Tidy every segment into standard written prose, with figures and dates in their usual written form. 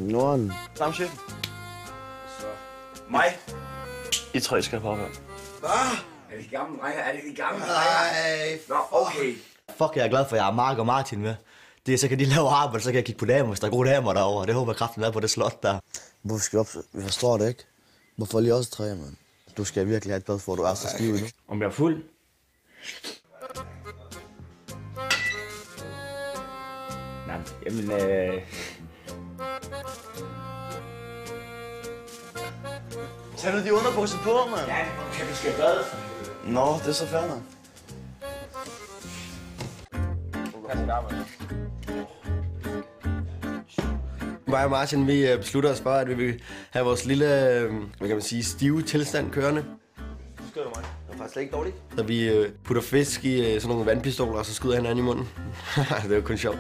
Norden. Samme chef. Så. Mig. I 3 skal på arbejde. Hvad? Er det de gamle drenge? Er det de gamle drenge? Nå, okay. Fuck, jeg er glad for, at jeg har Mark og Martin med. Så kan de lave arbejde, så kan jeg kigge på damer, hvis der er gode damer derovre. Det håber jeg kraften er på det slot der. Hvorfor skal vi op? Vi forstår det ikke. Hvorfor lige også 3, mand? Du skal virkelig have et bad for, at du er så stiv nu. Om jeg er fuld? Nej, jamen Tag nu de underbukser på, mand. Ja, kan vi skal bade? Nå, det er så fair nok. Mig og Martin, vi beslutter os for, at vi vil have vores lille, hvad kan man sige, stive tilstand kørende. Skød du mig? Det er faktisk slet ikke dårligt. Så vi putter fisk i sådan nogle vandpistoler, og så skyder hinanden i munden. Det er jo kun sjovt.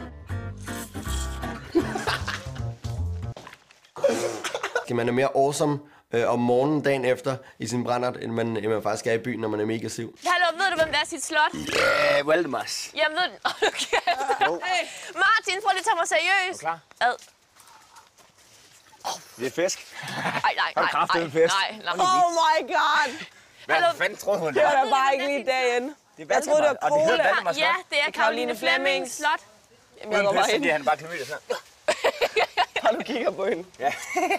Man er mere awesome om morgenen dagen efter i sin brændert, end man faktisk er i byen, når man er mega siv. Hallo, ved du, hvem der er sit slot? Ja, Valdemars. Jamen, ved du... Okay. Martin, prøv lige at tage mig seriøst. Er du klar? Ad. Det er fisk. Nej. Har du kraftet en fest? Nej. Oh my god! Hvad fanden troede hun? Det var da bare ikke lige dagen. Jeg troede, det var Og det hedder cola. Valdemars slot. Ja, det er Caroline Flemmings slot. Jamen, jeg Uden går bare pisse, ind. fordi han bare klamydia sådan. Har du kigger på hende? Ja.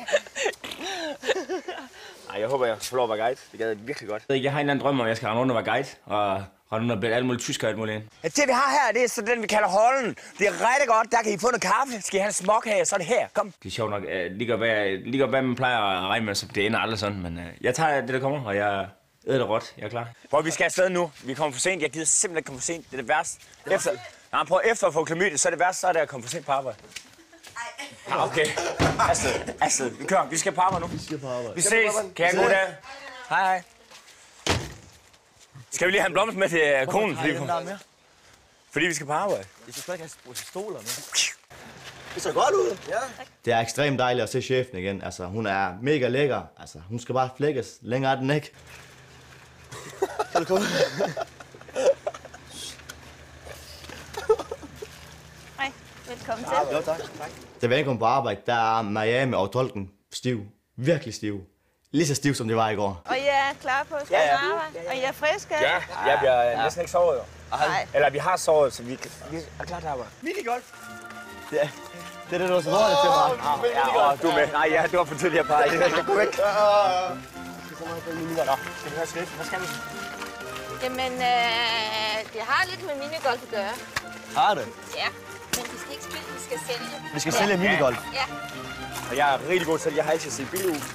Ej, jeg håber, jeg får lov at være guide. Det gad jeg virkelig godt. Jeg har en eller anden drøm om, at jeg skal rende rundt og være guide. Og rende rundt og blive alle mulige tyskere og alt muligt ind. Ja, det vi har her, det er så den, vi kalder Holden. Det er rigtig godt. Der kan I få noget kaffe. Skal I have en småkage, så er det her. Kom. Det er sjovt nok. Lige godt hvad man plejer at regne med, så det ender aldrig sådan. Men jeg tager det, der kommer, og jeg æder det råt. Jeg er klar. Prøv, vi skal afsted nu. Vi kommer for sent. Jeg gider simpelthen ikke komme for sent. Det er det værste. Efter at få klamydia, så er det værste, så er det at komme for sent på arbejde. Ja, okay. Afsted. Vi kører. Vi skal på arbejde nu. Vi ses. Kan jeg gå der? Hej. Skal vi lige have en blomst med til konen? Fordi vi skal på arbejde. Det skal ikke have stoler med. Det ser godt ud. Ja. Det er ekstremt dejligt at se chefen igen. Altså, hun er mega lækker. Altså, hun skal bare flækkes. Længere er den ikke. Hej, velkommen til. Jo, tak. Da vi ankom på arbejde, der er Marianne og tolken stiv. Virkelig stiv. Lige så stiv, som det var i går. Og I er klar på at skulle arbejde? Og I er friske? Ja, jeg bliver næsten ikke sovet jo. Nej. Eller vi har sovet, så vi er klar til at arbejde. Minigolf. Ja. Det er det, du har så dårligt til mig. Ja, du er med. Nej, ja, det var for tidligere par. Jeg går væk. Skal vi have slet? Hvad skal vi? Jamen, det har lidt med minigolf at gøre. Har det? Ja, men vi skal ikke spille, vi skal sælge. Vi skal sælge minigolf. Ja. Og jeg er rigtig god til, jeg har altid set billig ud.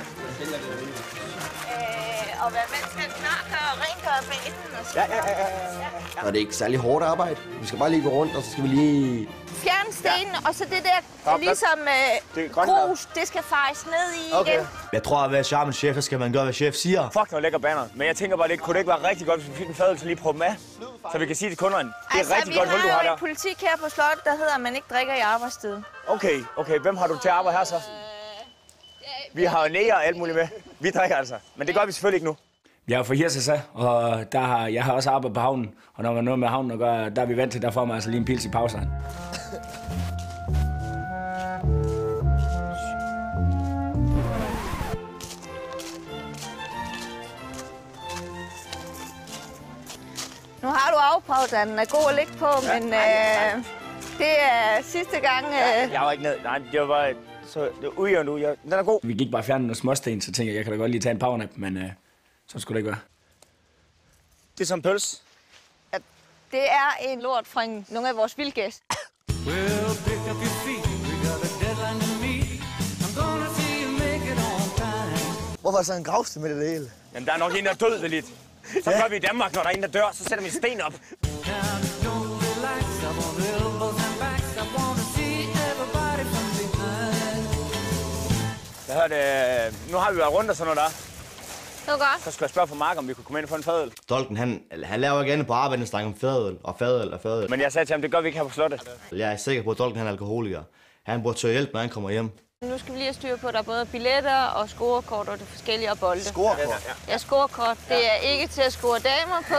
Og hvad man skal knarke og rengøre banen og sådan Ja. Og det er ikke særlig hårdt arbejde. Vi skal bare lige gå rundt, og så skal vi lige... fjerne stenen, og så det der, ligesom grus, det skal fejes ned i igen. Jeg tror, at være charmens chef, så skal man gøre, hvad chef siger. Fuck, noget lækker banner. Men jeg tænker bare, kunne det ikke være rigtig godt, hvis vi fik en fadøl til lige at prøve med? Så vi kan sige til kunderne, det er rigtig godt hul, du har vi har jo der. en politik her på slottet, der hedder, at man ikke drikker i arbejdstiden. Okay. Hvem har du til at arbejde her så? Vi har jo næger og alt muligt med. Vi drikker altså. Men det gør vi selvfølgelig ikke nu. Jeg er fra Hirsesa, og jeg har også arbejdet på havnen. Og når man har noget med havnen at gøre, der er vi vant til, der får man altså lige en pils i pauserne. Nu har du afprøvet, at den er god at ligge på, men det er sidste gang... Jeg var ikke ned. Nej, det var bare... Så det er ujævnt nu. Den er god. Vi gik bare og fjernede nogle småsten, så tænkte jeg kan da godt lige tage en powernap, men så skulle det ikke være. Det er som pøls. Det er en lort fra nogle af vores vildgæster. Hvorfor er så en gravsted med det hele? Jamen, der er nok en, der er død, lidt. Så gør vi i Danmark, når der er en, der dør, så sætter vi en sten op. Nu har vi været rundt og sådan noget der. Det var godt. Så skulle jeg spørge for Mark, om vi kunne komme ind og få en fadøl. Tolken, han laver ikke andet på arbejde, end snakker om fadøl. Men jeg sagde til ham, det gør vi ikke her på slottet. Jeg er sikker på, at tolken han er alkoholiker. Han burde søge hjælp, når han kommer hjem. Nu skal vi lige have styr på, at der er både billetter og scorekort og det forskellige og bolde. Scorekort? Ja, scorekort. Det er ikke til at score damer på.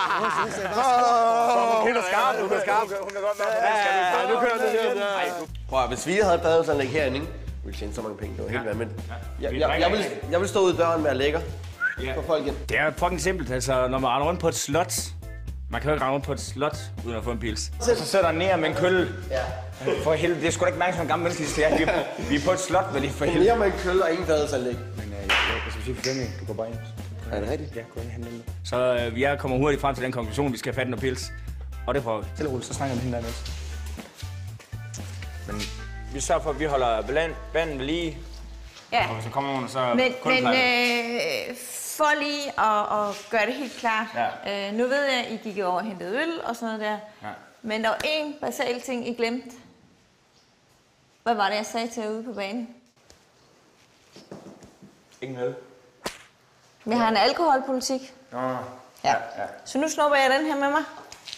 Hun er skarp, hun er skarp. Hun kan godt være. Nu kører det. Prøv at, hvis vi havde et badeanlæg herinde, ikke? Vi ville tjene så mange penge. Det var helt vanvittigt. Jeg vil stå ude i døren med at lægge for folk ind. Det er fucking simpelt. Altså, når man render rundt på et slot... Man kan jo ikke rende rundt på et slot, uden at få en pils. Så sætter han ned med en kølle. Ja. For helvede, det er sgu da ikke mærke som en gammel menneske, vi er på et slot, vel lige for helvede. Ned med en kølle og ingen badeanlæg. Men jeg skal sige for Flemming, du går bare ind. Er det rigtigt? Ja, gå ind og hente den. Så jeg kommer hurtigt frem til den konklusion, vi skal have fat i noget pils. Og det prøver vi. Til at så snakker vi hende der imens. Men vi sørger for, at vi holder vandet ved lige. Ja. Og hvis der kommer nogen, så Men for lige at gøre det helt klart. Ja. Nu ved jeg, at I gik over og hentede øl og sådan noget der. Ja. Men der var én basal ting, I glemte. Hvad var det, jeg sagde til jer ude på banen? Ingen øl. Vi har en alkoholpolitik. Nå. Ja. Så nu snupper jeg den her med mig.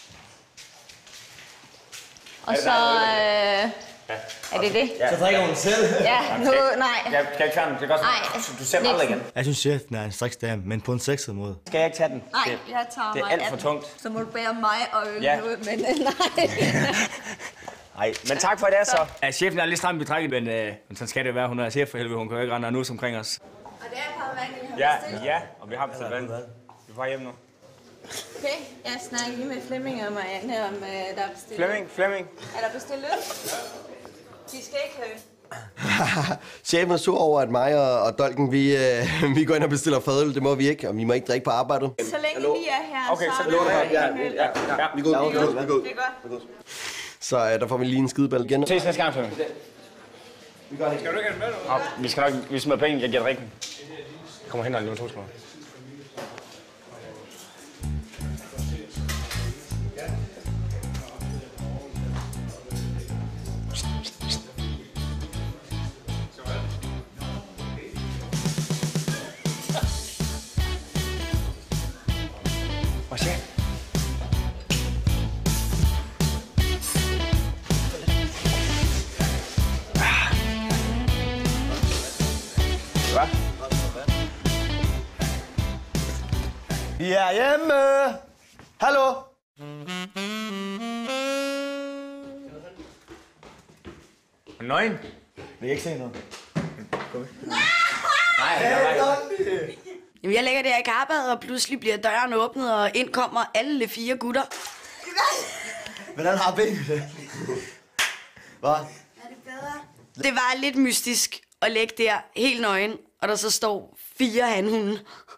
Og så... Er det det? Så drikker hun selv. Ja, nu... Nej. Jeg skal ikke tage den. Det er godt. Du ser mig aldrig igen. Jeg synes, chefen er en striks dame, men på en sexet måde. Skal jeg ikke tage den? Nej, jeg tager det er mig alt for tungt. Så må du bære mig og øllen ud, men nej. Nej, men tak for det så. Ja, chefen er lidt stram i trækket, men sådan skal det være. Hun er chef for helvede. Hun kan jo ikke rende nu omkring os. Og det er et par vand, I har bestilt. Ja, og vi har bestilt vand. Vi er bare hjemme nu. Okay, jeg snakker lige med Flemming og Marianne om, der er bestilt. Flemming. Er der bestilt øl? De skal ikke have øl. Chefen er sur over, at mig og Dolken, vi går ind og bestiller fadøl. Det må vi ikke, og vi må ikke drikke på arbejdet. Så længe vi er her, okay, så er Ja, vi går. Det er godt. Så der får vi lige en skideball igen. Ses næste gang, Flemming. Vi gør det. Skal du ikke have med, du? Vi skal nok, vi smider penge, jeg giver dig rigtigt. Jeg kommer hen og lige 2 sekunder. Hvad siger jeg? Hvad? Vi er hjemme! Hallo? Nøgen? Vil I ikke se noget? Jamen, jeg ligger der i karbadet, og pludselig bliver døren åbnet, og ind kommer alle 4 gutter. Hvordan har benene det? Hvad? Er det bedre? Det var lidt mystisk at ligge der helt nøgen, og der så står 4 hanhunde.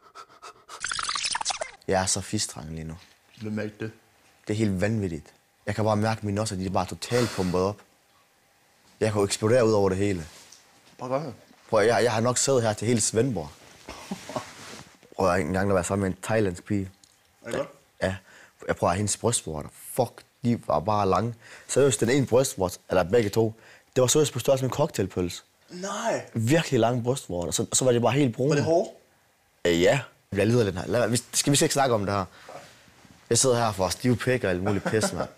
Jeg er så fistrang lige nu. Hvem er det? Det er helt vanvittigt. Jeg kan bare mærke, at mine også, de er bare totalt pumpet op. Jeg kan jo eksplodere ud over det hele. Prøv, jeg har nok siddet her til hele Svendborg. Prøv, jeg har ikke engang været sammen med en thailandsk pige. Er det godt? Ja. Jeg prøver hendes brystvorter. Fuck, de var bare lange. Seriøst, den ene brystvort, eller begge to, det var seriøst på størrelse med en cocktailpølse. Nej. Virkelig lange brystvorter. Så var det bare helt brune. Var det hårdt? Ja. Jeg lider lidt her. Skal vi ikke snakke om det her? Jeg sidder her for stive pæk og alt muligt pis, mand.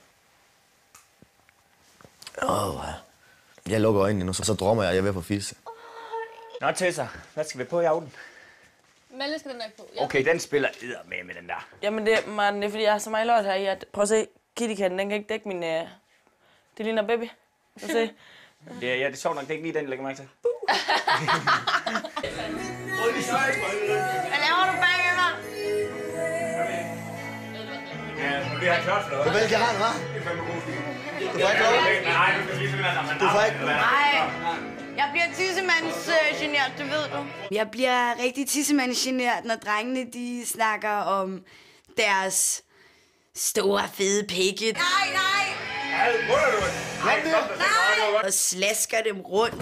Jeg lukker øjnene nu, så drømmer jeg er ved på fisse. Nå, Tessa, hvad skal vi på i aften? Malle skal den ikke på. Ja. Okay, den spiller med den der. Jamen det, Martin, det er fordi, jeg har så meget lort her i, at... Prøv at se, kittykatten, den kan ikke dække min... Det ligner baby. Prøv at se. Det er sjovt nok, det er ikke lige den, jeg lægger mærke til. Hvad laver du bagved mig? Ja, vi har klart for noget. Du vælger han, hva'? Du får ikke lov. Nej, du skal lige finde, at man... Du får ikke... Nej, jeg bliver tissemandsgenert, det ved du. Jeg bliver rigtig tissemandsgenert, når drengene de snakker om deres store, fede pikke. Nej! Og slasker dem rundt.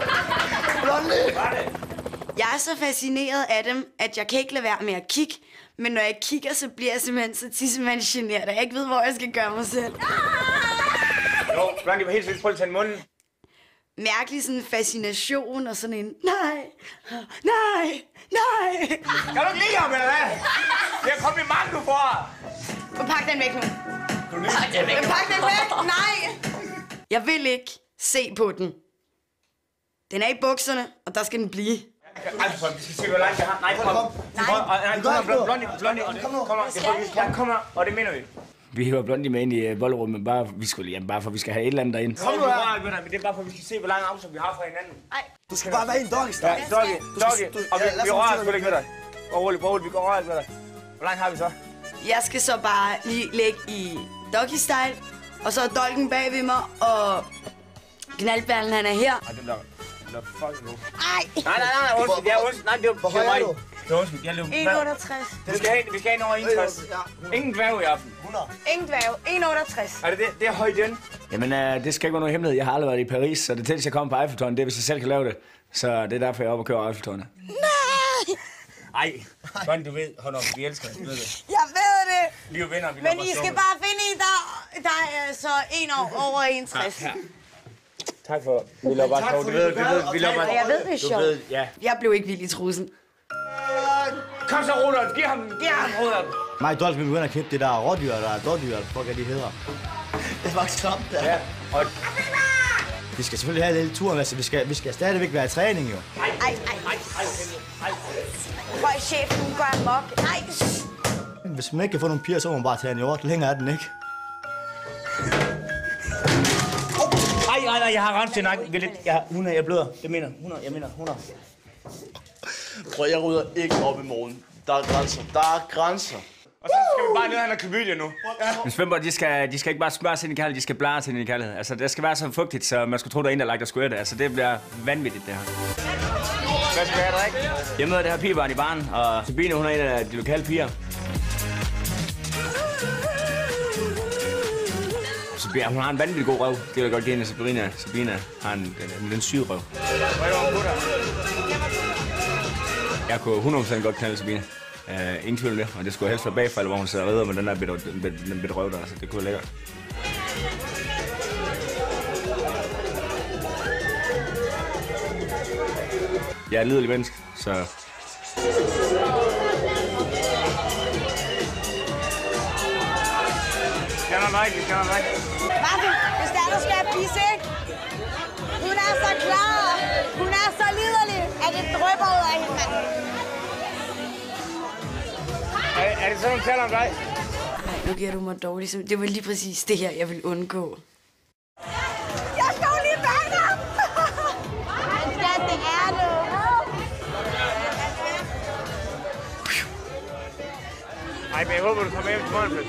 Jeg er så fascineret af dem, at jeg kan ikke lade være med at kigge. Men når jeg kigger, så bliver jeg simpelthen så tissemandsgenert, at jeg ikke ved, hvor jeg skal gøre mig selv. Jo, Blondie var helt seriøst, prøv at tage munden. Mærkelig sådan fascination og sådan en nej. Kan du ikke lide ham, eller hvad? Det er kompliment, du får. Pak den væk nu. Pak den væk, nej! Jeg vil ikke se på den. Den er i bukserne, og der skal den blive. Altså, vi skal se, hvor langt jeg har. Nej, kom. Blondie, kom her, og det mener vi. Vi hiver Blondie med ind i bollerummet, bare for vi skal have et eller andet derinde. Kom nu her! Men det er bare for, vi skal se, hvor lang afstand vi har fra hinanden. Nej. Du skal bare være i en doggy-style. Ja, doggy. Og vi rører sgu ikke med dig. Rolig, vi går rører ikke med dig. Hvor langt har vi så? Jeg skal så bare lige ligge i doggy-style, og så er dolken bag ved mig, og knaldballen han er her. Ej, det bliver fucking god. Ej! Nej, undskyld. Nej, det var mig. Det var undskyld. Jeg løb. 1,68. Vi skal have en over 61. Ingen dværg i aften. 100. Ingen dværg. 1,68. Er det er højt igen? Jamen, det skal ikke være noget hemmelighed. Jeg har aldrig været i Paris, så det tætteste jeg kommer på Eiffeltårnet, det er, hvis jeg selv kan lave det. Så det er derfor, jeg er oppe og kører Eiffeltårnet. Nej! Ej, Bonnie, du ved, hold op, vi elsker det, du ved det. Jeg ved det! Vi er jo venner, vi men I skal bare finde en, der er så 1 år over 61. Ja. Tak for, vi laver bare sjov, du ved, vi laver bare... Jeg ved, det er sjovt. Ja. Jeg blev ikke vild i trussen. Kom så, Rudolf, giv ham, Rudolf. Mig og Dolph, vi begynder at kæmpe det der rådyr, der er dårdyr, eller hvad de hedder. Det er faktisk klamt, der. Ja, og... Vi skal selvfølgelig have en lille tur, altså vi skal stadigvæk være i træning, jo. Ej. Prøv, chefen, hun går amok. Nej. Hvis man ikke kan få nogle piger, så må man bare tage en hjort. Længere er den ikke. Ej, jeg har ramt til nakken. Jeg bløder. Det mener 100. Prøv, jeg rydder ikke op i morgen. Der er grænser. Og så skal vi bare ned og have klamydia nu. Men Svendborg, de skal ikke bare smøre sig ind i kærlighed, de skal blære sig ind i kærlighed. Altså, det skal være så fugtigt, så man skulle tro, der er en, der lagt og skulle det. Altså, det bliver vanvittigt, det her. Hvad skal vi have, drikke? Jeg møder det her pigebarn i baren, og Sabine, hun er en af de lokale piger. Hun har en vanvittig god røv. Det vil jeg godt give hende, Sabina har den syge røv. Jeg kunne 100% godt knalde Sabine. Ingen tvivl om det, og det skulle helst være bagfald, hvor hun sidder og redder med den der bitte røv der, så det kunne være lækkert. Jeg er et lidelig menneske, så... Vi skal have mig. Martin, hvis der skal pisse, ikke? Hun er så klar. Hun er så liderlig, at det drypper ud af hende, mand. Er det sådan, hun taler om dig? Nej, nu giver du mig dårligt. Det var lige præcis det her, jeg ville undgå. Jeg skal jo lige bag ham! Skat, det er du. Ej, men jeg håber, du kommer hjem til morgenfest.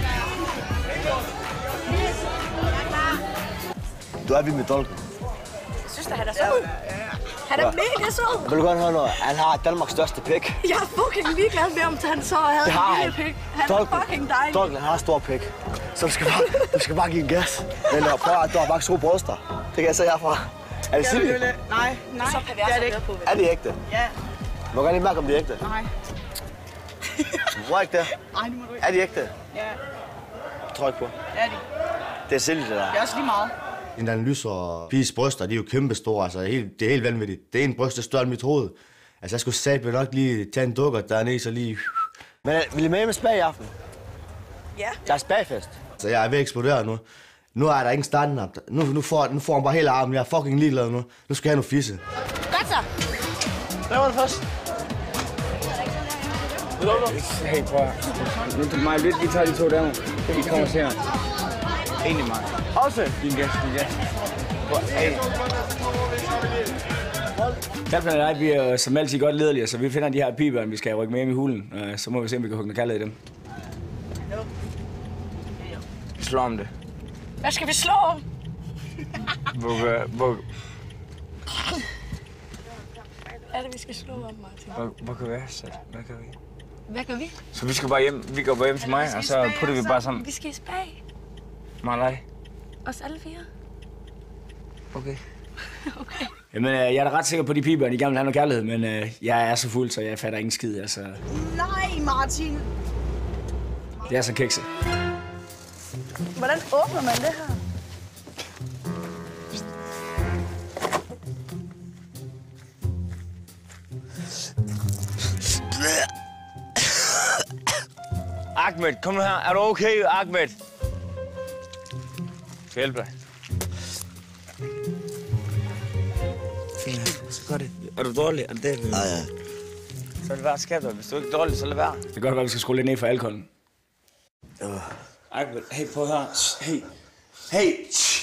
Du er vild med Dolken. Jeg synes, at han er sød. Han er mega sød. Vil du godt høre noget? Han har Danmarks største pik. Jeg er fucking ligeglad med, om han så havde en lille pik. Han er fucking dejlig. Dolken, han har stor pik. Så du skal bare give en gas. Men prøv at du har faktisk gode bryster. Det kan jeg se herfra. Er det Silje? Nej. Så kan vi også have på. Er det ægte? Ja. Må jeg godt lige mærke, om det er ægte? Nej. Hvor er ikke det? Nej, det må du ikke. Er det ægte? Ja. Tryk på. Ja, det. Det er Silje, det der. Det er også lige meget. En analyse og piges bryster, de er jo kæmpe store, altså det er helt vanvittigt. Det er en bryst, der er større end mit hoved. Altså jeg skulle satme nok lige tage en dukker dernede, så lige... Men vil I med spag i aften? Ja. Der er spagfest. Så jeg er ved at eksplodere nu. Nu er der ingen stand-up. Nu får han bare hele armen. Jeg er fucking ligeglad nu. Nu skal jeg have noget fisse. Godt så. Hvad var det først? Hey, prøv at... Nu til mig lidt, vi tager de to der. Vi kommer senere. Egentlig mig. Også? Din gæst. Hey. Kalpen og jeg, vi er som altid godt lederlige, så vi finder de her piberne, vi skal rykke med hjem i hulen. Så må vi se, om vi kan hugge noget kærlighed i dem. Vi slår om det. Hvad skal vi slå om? Hvor Hvad er det, vi skal slå om, Martin? kan vi være sat? Hvad kan vi? Hvad gør vi? Så vi skal bare hjem, vi går bare hjem til mig, og så putter vi bare sammen. Vi skal i spag. Marlej. Os alle 4. Okay. Okay. Jamen, jeg er da ret sikker på, at de piber, de gerne vil have noget kærlighed, men jeg er så fuld, så jeg fatter ingen skid, altså. Nej, Martin. Det er så kikset. Hvordan åbner man det her? Ahmed, kom nu her. Er du okay, Ahmed? Skal hjælpe dig? Så gør det. Er du dårlig? Er det det? Nej, ja. Så lad være, skab dig. Hvis du ikke er dårlig, så lad være. Det kan godt være, at vi skal skrue lidt ned for alkoholen. Hey, prøv her. Hey.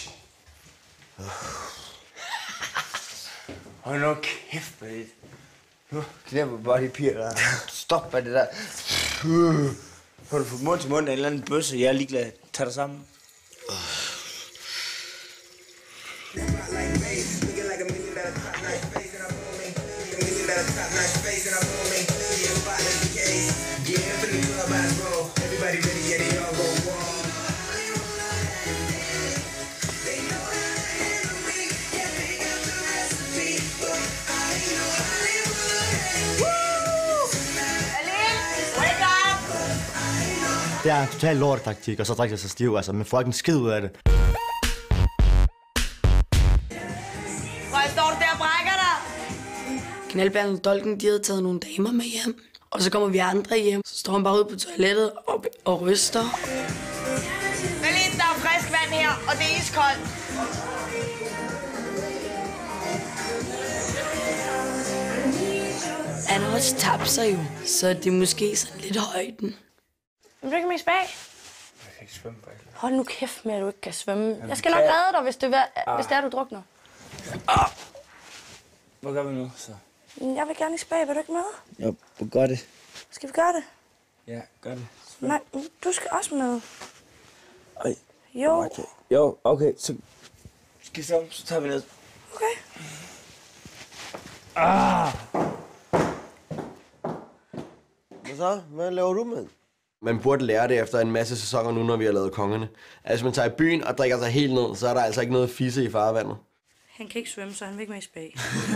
Hold nu kæft med det. Nu knæpper bare de piger der. Stop med det der. Har du fået mund til mund af en eller anden bøsse? Jeg er ligeglad. Tag dig sammen. Det er en total lortetaktik, og så drikker jeg sig stiv, altså, men får ikke en skid ud af det. Hvor står du der og brækker dig? Knaldbærden og Dolken, de havde taget nogle damer med hjem. Og så kommer vi andre hjem. Så står han bare ude på toilettet og ryster. Malene, der er frisk vand her, og det er iskoldt. Han har også tabt sig jo, så det er måske sådan lidt højden. Vil du ikke med i spag? Jeg kan ikke svømme, faktisk. Hold nu kæft med, at du ikke kan svømme. Jeg skal nok redde dig, hvis det er, du drukner. Hvad gør vi nu, så? Jeg vil gerne i spag. Vil du ikke med? Jo, gør det. Skal vi gøre det? Ja, gør det. Nej, du skal også med. Ej. Jo. Okay. Jo, okay, så skal vi så tager vi ned. Okay. Hvad så? Hvad laver du med? Man burde lære det efter en masse sæsoner nu, når vi har lavet Kongerne. Altså, man tager i byen og drikker sig helt ned, så er der altså ikke noget fisse i farvandet. Han kan ikke svømme, så han vil ikke med i spag.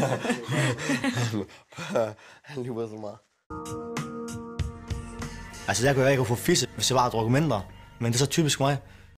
Han lyver så meget. Altså, jeg kunne ikke få fisse, hvis jeg bare drukker mindre. Men det er så typisk mig.